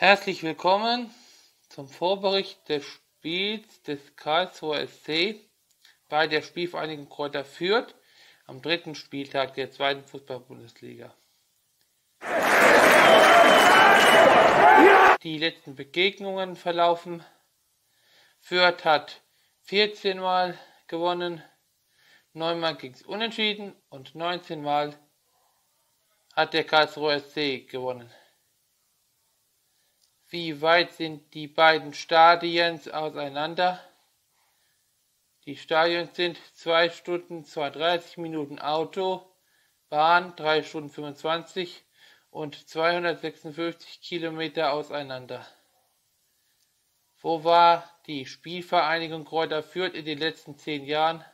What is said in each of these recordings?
Herzlich willkommen zum Vorbericht des Spiels des Karlsruher SC bei der Spielvereinigung Kräuter Fürth am 3. Spieltag der 2. Fußball-Bundesliga. Die letzten Begegnungen verlaufen. Fürth hat 14 Mal gewonnen, 9 Mal ging es unentschieden und 19 Mal hat der Karlsruher SC gewonnen. Wie weit sind die beiden Stadions auseinander? Die Stadions sind 2 Stunden 32 Minuten Auto, Bahn 3 Stunden 25 und 256 Kilometer auseinander. Wo war die Spielvereinigung Kräuter Fürth in den letzten 10 Jahren?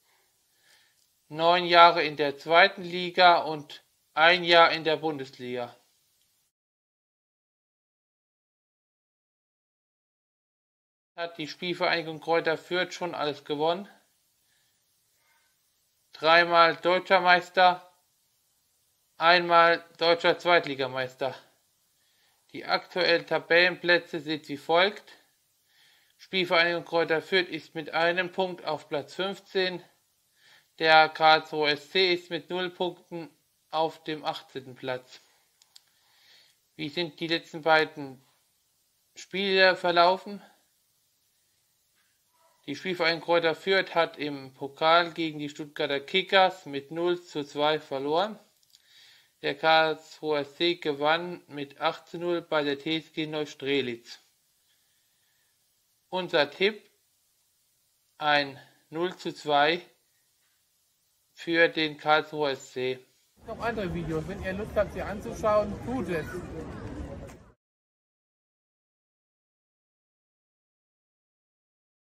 9 Jahre in der 2. Liga und 1 Jahr in der Bundesliga. Hat die Spielvereinigung Kräuter Fürth schon alles gewonnen? 3-mal Deutscher Meister, 1-mal Deutscher Zweitligameister. Die aktuellen Tabellenplätze sind wie folgt. Spielvereinigung Kräuter Fürth ist mit 1 Punkt auf Platz 15. Der Karlsruher SC ist mit 0 Punkten auf dem 18. Platz. Wie sind die letzten beiden Spiele verlaufen? Die Spielvereinigung Kräuter Fürth hat im Pokal gegen die Stuttgarter Kickers mit 0:2 verloren. Der Karlsruher SC gewann mit 8:0 bei der TSG Neustrelitz. Unser Tipp: ein 0:2 für den Karlsruher SC. Noch andere Videos, wenn ihr Lust habt, sie anzuschauen, tut es.